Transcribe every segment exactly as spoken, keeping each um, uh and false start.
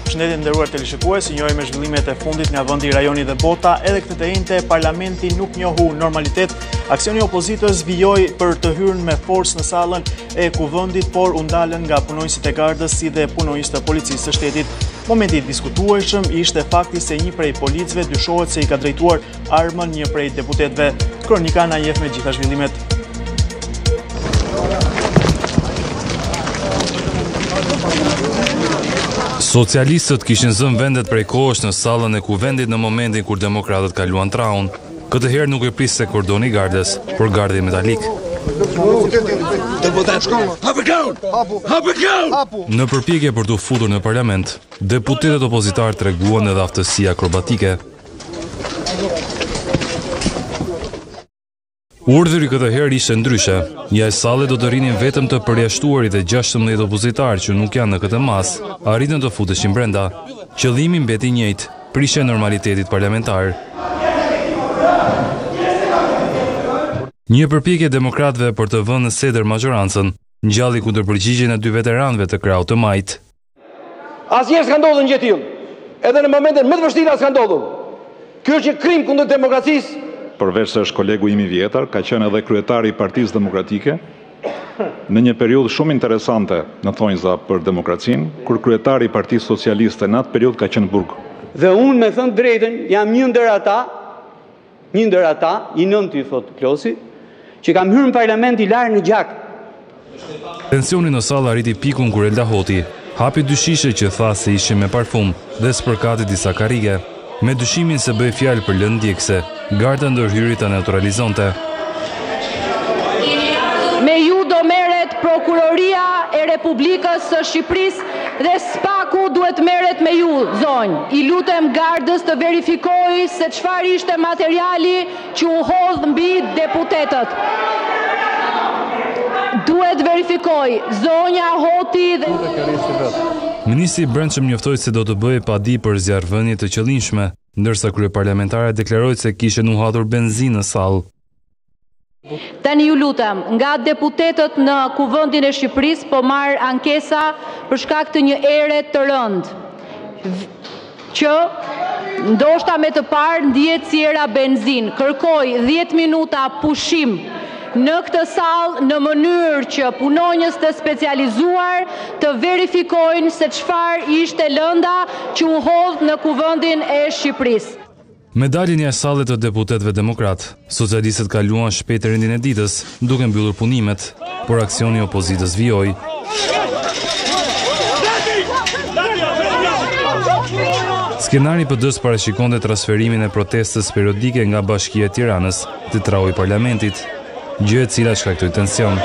Përshëndetje nderuar teleshikues, njëri me zhvillimet e fundit nga vendi, rajoni dhe bota, edhe këtë të njëjtë parlamenti nuk njohu normalitet. Aksioni i opozitës vijoi për të hyrë me forcë në sallën e kuvendit, por u ndalën nga punonjësit e gardës si dhe punonjësit e policisë së shtetit. Momenti i diskutueshëm ishte fakti se një prej policëve dyshohet se i ka drejtuar armën një prej deputetëve. Kronika na njeh me gjitha zhvillimet. Socialistët kishin zënë vendet prej kohësh në sallën e kuvendit në momentin kur demokratët kaluan traun. Këtë herë nuk e priste kordoni i gardes, por gardi metalik. Në përpjekje për të futur në parlament, deputetët opozitar treguan edhe aftësi akrobatike. Urdhëri këtë herë ishte ndryshe. Jashtë sallës do të rinin vetëm të përjashtuarit e gjashtëmbëdhjetë opozitarë që nuk janë në këtë mas, arritën të futeshin brenda. Qëllimi mbeti i njëjtë, prishja e normalitetit parlamentar. Një përpjekje demokratëve për të vënë në seder majorancën, ngjalli kundërpërgjigjen e dy veteranëve të krahut të majt. Asnjëherë s'ka ndodhur gjë e tillë. Edhe në momentet më të vështira s'ka ndodhur. Ky është një krim kundër demokracisë. Përveç se është kolegu im i vjetër, ka qenë edhe kryetari i Partisë Demokratike, në një periudhë shumë interesante në thonjza për demokracinë, kur kryetari i Partisë Socialiste në atë periudhë ka qenë burg. Dhe unë me thënë drejtën, jam një ndër ata, një ndër ata, i nënti, thot Klosi, që kam hyrë në parlament i larë në gjak. Tensioni në sallë arriti pikun kur Elda Hoti hapi dy shishe që tha se ishin me parfum dhe spërkati disa karrige, me dyshimin se bëj fjalë për lëndë djegëse. Garda ndërhyri ta neutralizonte. Me ju do merret Prokuroria e Republikës së Shqipërisë dhe Spaku duhet merret me ju, zonjë. I lutem gardës të verifikojë se çfarë ishte materiali që u hodh mbi deputetët. Duhet verifikoj, zonja Hoti dhe... Ministri i Brendshëm njoftoi se do të bëjë padi për zjarrvënie të qëllimshme, ndërsa kryeparlamentare deklaroi se kishin nuhatur benzinë në sallë. Tani ju lutem, nga deputetët në Kuvendin e Shqipërisë po marr ankesa për shkak të një ere të rëndë, që ndoshta me të parë ndihet si era benzinë. Kërkoj dhjetë minuta pushim në këtë sallë në mënyrë që punonjës të specializuar të verifikojnë se çfarë ishte lënda që u hodh në Kuvendin e Shqipërisë. Me daljen jashtë sallës të deputetëve demokrat, socialistët kaluan shpejt rendin e ditës, duke mbyllur punimet, por aksioni i opozitës vijoi. Skenari P D-s parashikonte transferimin e protestës periodike nga Bashkia e Tiranës te trahu i parlamentit, gjë e cila shkaktoi tension.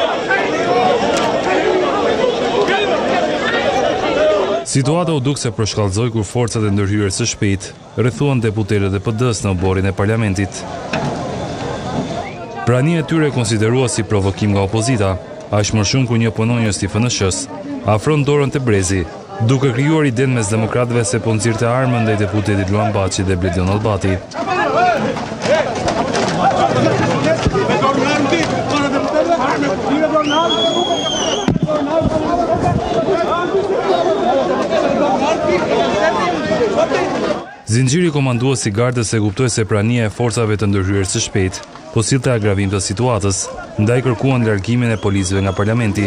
Situata u duk se përshkallëzoi kur forcat e ndërhyrjes së shpejt rrethuan deputetët e P D-s në oborrin e parlamentit. Prania e tyre konsiderua si provokim nga opozita, aq më shumë kur një punonjës i F N Sh-s afron dorën te brezi, duke krijuar iden mes demokratëve se po nxirrte armën ndaj deputetit Luan Baçi dhe Bledjon Allbati. Zinxhiri komandues i gardës e kuptoi se prania e forcave të ndërhyrjes së shpejt po sillte agravim të situatës, ndaj kërkuan largimin e policëve nga parlamenti.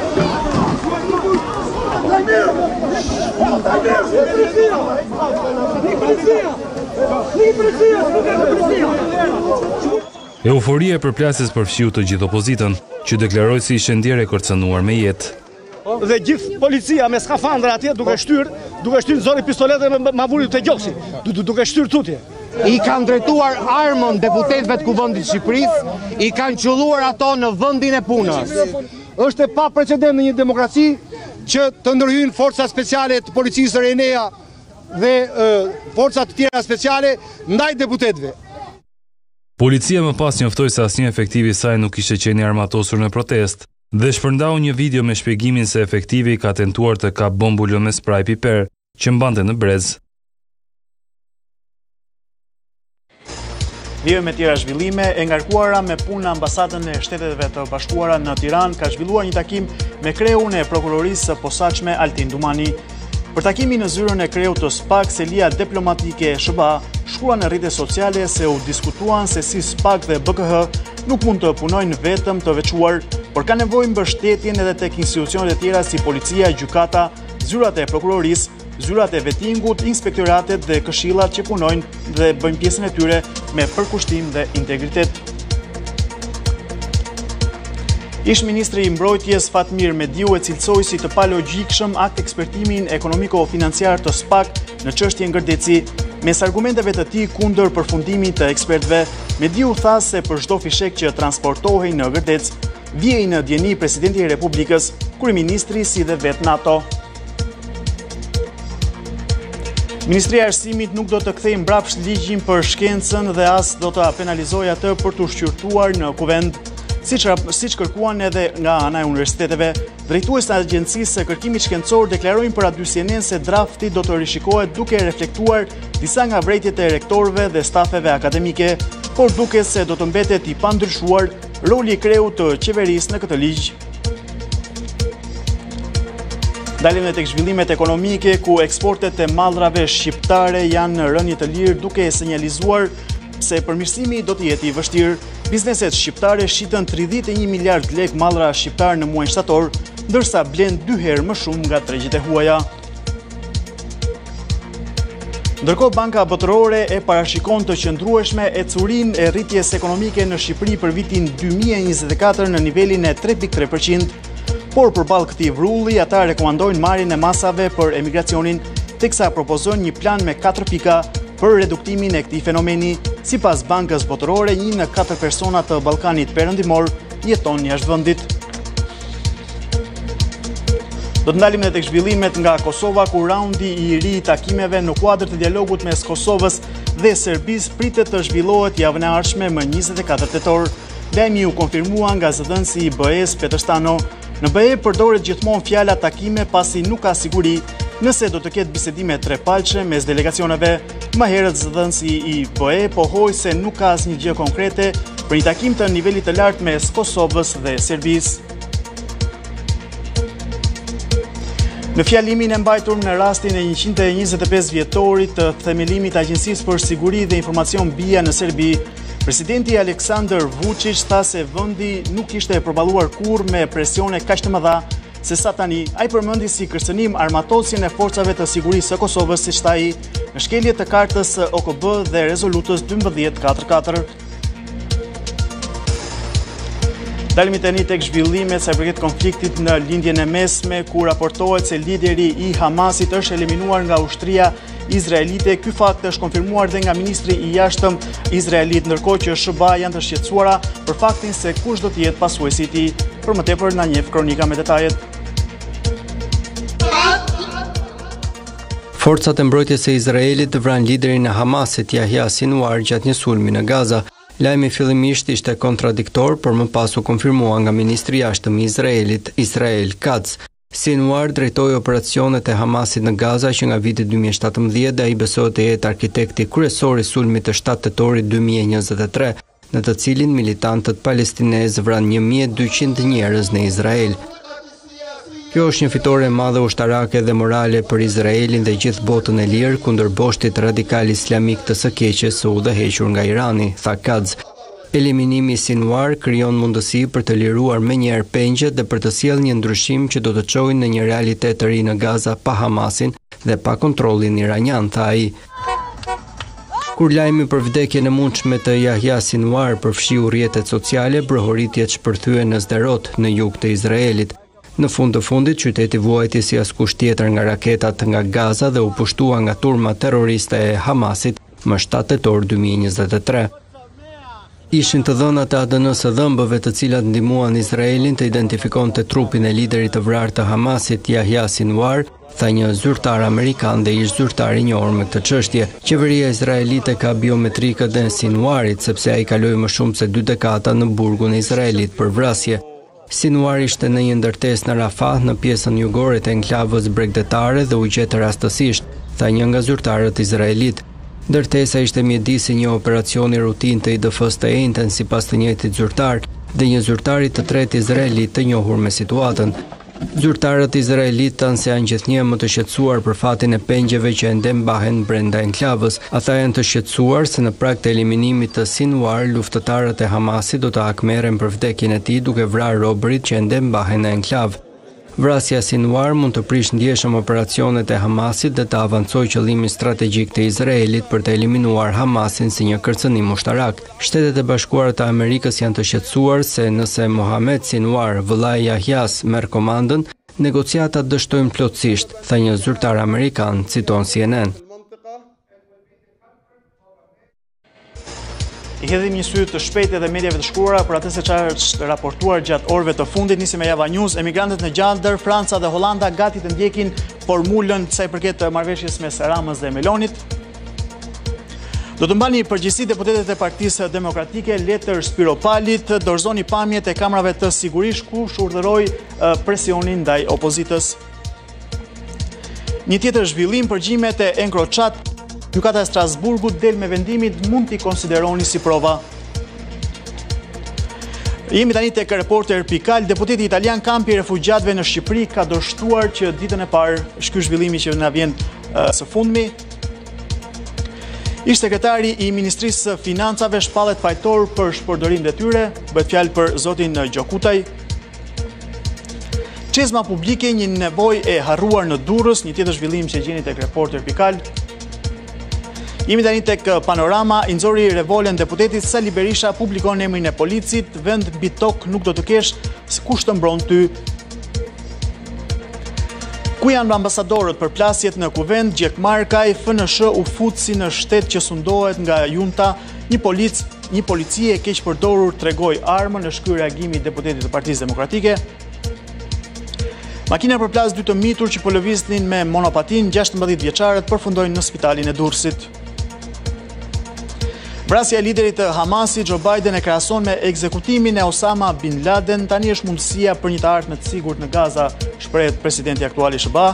Euforia e përplasjes përfshiu të gjithë opozitën, që deklaroi se ishte ndjerë e kërcënuar me jetë. Dhe gjithë policia me skafandra atje duke shtyr, duke shtyr zori pistoletë me mavurit të gjoksi, duke shtyr tutje. I kanë drejtuar armën deputetëve të Kuvendit të Shqipërisë, i kanë qelluar ato në vendin e punës. Është e pa precedent në një demokraci që të ndërhyjnë forca speciale të policisë së Renea dhe e, forca të tjera speciale ndaj deputetëve. Policia më pas njoftoi se asnjë efektiv i saj nuk ishte qenë armatosur në protestë dhe shpërndau një video me shpjegimin se efektivi ka tentuar të kap bombulën me spray piper që mbante në brez. Vijë me tjera zhvillime, e ngarkuara me punë në ambasadën e Shteteve të Bashkuara në Tiranë, ka zhvilluar një takim me kreun e prokurorisë së posaçme Altin Dumani. Për takimin në zyrën e kreut të SPAK, selia diplomatike e S B A shkrua në rrjetet sociale se u diskutuan se si SPAK dhe B K H nuk mund të punojnë vetëm të veçuar, por ka nevojë mbështetjen edhe tek institucionet e tjera si policia, gjykata, zyrat e prokurorisë, zyrat e vettingut, inspektoratet dhe këshillat që punojnë dhe bëjnë pjesën e tyre me përkushtim dhe integritet. Ish ministri i mbrojtjes Fatmir Mediu e cilësoi si të palogjikshëm akt ekspertimin ekonomiko-financiar të SPAK në çështjen Gërdeci, mes argumenteve të tij kundër përfundimit të ekspertëve. Mediu tha se për çdo fishek që transportohej në Gërdec, vijej në djeni presidenti i Republikës, kryeministri si dhe vet NATO. Ministria e Arsimit nuk do të kthejë mbrapsht ligjin për shkencën dhe as do të penalizojë atë për të shqyrtuar në kuvend. Siç siç kërkuan edhe nga ana e universiteteve, drejtuesit e Agjencisë së Kërkimit Shkencor deklarojnë për aty C N N se drafti do të rishikohet duke reflektuar disa nga vërejtjet e rektorëve dhe stafeve akademike, por duket se do të mbetet i pandryshuar roli i kreut të qeverisë në këtë ligj. Dalim tek zhvillimet ekonomike ku eksportet e mallrave shqiptare janë në rënje të lirë, duke sinjalizuar se përmirësimi do të jetë i vështirë. Bizneset shqiptare shitën tridhjetë e një miliard lek mallra shqiptar në muajin shtator, ndërsa blen dy herë më shumë nga tregjet e huaja. Ndërkohë, Banka Botërore e parashikon të qëndrueshme ecurinë e rritjes ekonomike në Shqipëri për vitin dy mijë e njëzet e katër në nivelin e tre pikë tre përqind, por përballë këtij vrulli, ata rekomandojnë marrjen e masave për emigracionin, teksa propozojnë një plan me katër pika për reduktimin e këtij fenomeni. Sipas Bankës Botërore, një në katër persona të Ballkanit Perëndimor jeton jashtë vendit. Do të ndalim edhe tek zhvillimet nga Kosova, ku raundi i ri i takimeve në kuadër të dialogut mes Kosovës dhe Serbisë pritet të zhvillohet javën e ardhshme më njëzet e katër tetor. Lajmi u konfirmua nga zëdhënësi i B E-s Petër Stano. Në B E përdoret gjithmonë fjala takime pasi nuk ka siguri nëse do të ketë bisedime trepalçe mes delegacioneve. Më herët zëdhënësi i B E pohoi se nuk ka asnjë gjë konkrete për një takim të nivelit të lartë mes Kosovës dhe Serbisë. Në fjalimin e mbajtur në rastin e njëqind e njëzet e pesë vjetorit të themelimit të Agjencisë për Siguri dhe Informacion B I A në Serbi, presidenti Aleksandar Vučić tha se vendi nuk ishte përballuar kurrë me presione kaq të mëdha se sa tani. Ai përmendi si kërcënim armatosjen e forcave të sigurisë së Kosovës, siç tha ai, në shkelje të kartës O K B dhe rezolutës dymbëdhjetë katër katër. Dalimi tani tek zhvillimet sa i përket konfliktit në lindjen e mesme, ku raportohet se lideri i Hamasit është eliminuar nga ushtria izraelite. Ky fakt është konfirmuar dhe nga ministri i jashtëm izraelit, ndërkohë që S B A janë të shqetësuara për faktin se kush do të jetë pasuesi i tij. Për më tepër na njeh kronika me detajet. Forcat e mbrojtjes së Izraelit vranë liderin e Hamasit Yahya Sinwar gjatë një sulmi në Gaza. Lajmi fillimisht ishte kontradiktor, por më pas u konfirmua nga ministri i jashtëm i Izraelit, Israel Katz. Sinwar drejtoi operacionet e Hamasit në Gaza që nga viti dy mijë e shtatëmbëdhjetë dhe ai besohet të jetë arkitekti kryesor i sulmit të shtatë tetorit dy mijë e njëzet e tre, në të cilin militantët palestinezë vranë një mijë e dyqind njerëz në Izrael. Kjo është një fitore e madhe ushtarake dhe morale për Izraelin dhe gjithë botën e lirë kundër boshtit radikal islamik të së keqes së udhëhequr nga Irani, tha Katz. Eliminimi i Sinwar krijon mundësi për të liruar menjëherë pengjet dhe për të sjellë një ndryshim që do të çojë në një realitet të ri në Gaza pa Hamasin dhe pa kontrollin iranian, tha ai. Kur lajmi për vdekjen e mundshme të Yahya Sinwar përfshiu rrjetet sociale, brohoritjet shpërthyen në Sderot, në jug të Izraelit. Në fund të fundit, qyteti vuajti si askush tjetër nga raketat nga Gaza dhe u pushtua nga turma terroriste e Hamasit më shtatë tetor dy mijë e njëzet e tre. Ishin të dhëna të A D N-së dhëmbëve të cilat ndihmuan Izraelin të identifikonte trupin e liderit të vrarë të Hamasit, Yahya Sinwar, tha një zyrtar amerikan dhe ish zyrtar i njohur me këtë çështje. Qeveria izraelite ka biometrikët e Sinwarit sepse ai kaloi më shumë se dy dekada në burgun e Izraelit për vrasje. Sinwar ishte në një ndërtesë në Rafah në pjesën jugore të enklavës bregdetare dhe u gjetë rastësisht, tha një nga zyrtarët izraelit. Ndërtesa ishte mjedisi një operacioni rutin të I D F-s të enjtën sipas të njëjtit zyrtar dhe një zyrtar i të tretë izraelit të njohur me situatën. Zyrtarët izraelit tanë se janë gjithnjë më të shqetësuar për fatin e pengjeve që ende mbahen brenda enklavës. Ata janë të shqetësuar se në prag të eliminimit të Sinwar, luftëtarët e Hamasit do të akmeren për vdekjen e tij duke vrarë robërit që ende mbahen në enklav. Vrasja e Sinwar mund të prish ndjeshëm operacionet e Hamasit dhe të avancojë qëllimin strategjik të Izraelit për të eliminuar Hamasin si një kërcënim ushtarak. Shtetet e Bashkuara të Amerikës janë të shqetësuar se nëse Mohamed Sinwar, vëllai i Yahyas, merr komandën, negociatat dështojnë plotësisht, tha një zyrtar amerikan, citon C N N. I hedhim një sy të shpejtë edhe mediave të shkruara për atë se çfarë është raportuar gjatë orëve të fundit. Nisim me Java News. Emigrantët në Gjallar, Franca dhe Holanda gati të ndjekin formulën sa i përket marrëveshjes mes Ramës dhe Melonit. Do të mbani përgjegjësi deputetët e Partisë Demokratike, letër Spiropalit, dorëzoni pamjet e kamrave të sigurisht ku urdhëroi presionin ndaj opozitës. Një tjetër zhvillim, përgjimet e Encrochat. Gjykata e Strasburgut del me vendimit mund t'i konsideroni si prova. Jemi tani tek Reporter Pikal. Deputeti italian kampi i refugjatëve në Shqipëri ka dështuar që ditën e parë ky zhvillimi që na vjen uh, së fundmi. Ish sekretari i Ministrisë së Financave shpallet fajtor për shpërdorim detyre, bëhet fjalë për zotin Gjokutaj. Çezma publike, një nevojë e harruar në Durrës, një tjetër zhvillim që gjeni tek Reporter Pikal. Jemi tani tek Panorama, i nxori revolën deputetit Sali Berisha publikon emrin e policit, vend mbi tok nuk do të kesh, kush të mbron ty. Ku janë ambasadorët për plasjet në kuvend, Gjek Markaj, F N S H u fut si në shtet që sundohet nga junta, një polic, një policie e keq përdorur tregoi armën, është ky reagimi i deputetit të Partisë Demokratike. Makina për plas dy të mitur që po lëviznin me monopatin, gjashtëmbëdhjetë vjeçarët përfundojnë në spitalin e Durrësit. Vrasja e liderit të Hamasit, Joe Biden e krahason me ekzekutimin e Osama Bin Laden, tani është mundësia për një të ardhme të sigurt në Gaza, shprehet presidenti aktual i S B A.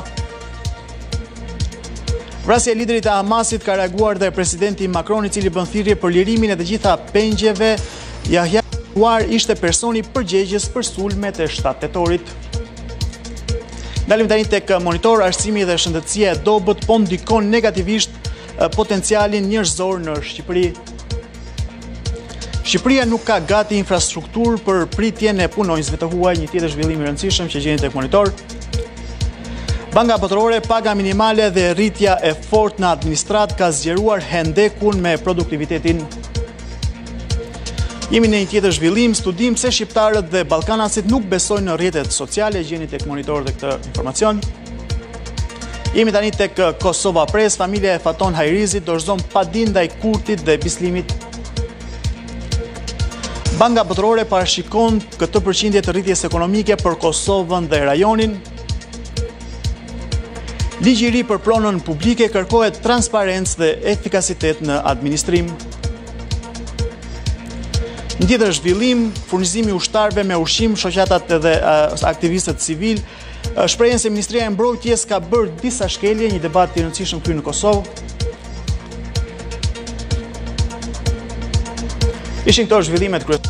Vrasja e liderit të Hamasit ka reaguar dhe presidenti Macron, i cili bën thirrje për lirimin e të gjitha pengjeve. Yahya Sinwar ishte personi përgjegjës për sulmet e shtatë tetorit. Dalim tani tek Monitor, arsimimi dhe shëndetësia e dobët po ndikon negativisht potencialin njerëzor në Shqipëri. Shqipëria nuk ka gati infrastrukturë për pritjen e punonjësve të huaj, një tjetër zhvillim i rëndësishëm që gjeni tek Monitor. Banka Botërore, paga minimale dhe rritja e fortë në administrat ka zgjeruar hendekun me produktivitetin. Jemi në një tjetër zhvillim, studim se shqiptarët dhe ballkanasit nuk besojnë në rrjetet sociale, gjeni tek Monitor dhe këtë informacion. Jemi tani tek Kosova Press, familja e Faton Hajrizit dorëzon padin ndaj Kurtit dhe Bislimit. Banka Botërore parashikon këtë përqindje të rritjes ekonomike për Kosovën dhe rajonin. Ligji i ri për pronën publike kërkohet transparencë dhe efikasitet në administrim. Një tjetër zhvillim, furnizimi ushtarëve me ushqim, shoqatat dhe aktivistët civil shprehen se Ministria e Mbrojtjes ka bërë disa shkelje, një debat i rëndësishëm këtu në Kosovë. Ishin këto zhvillimet kryesore.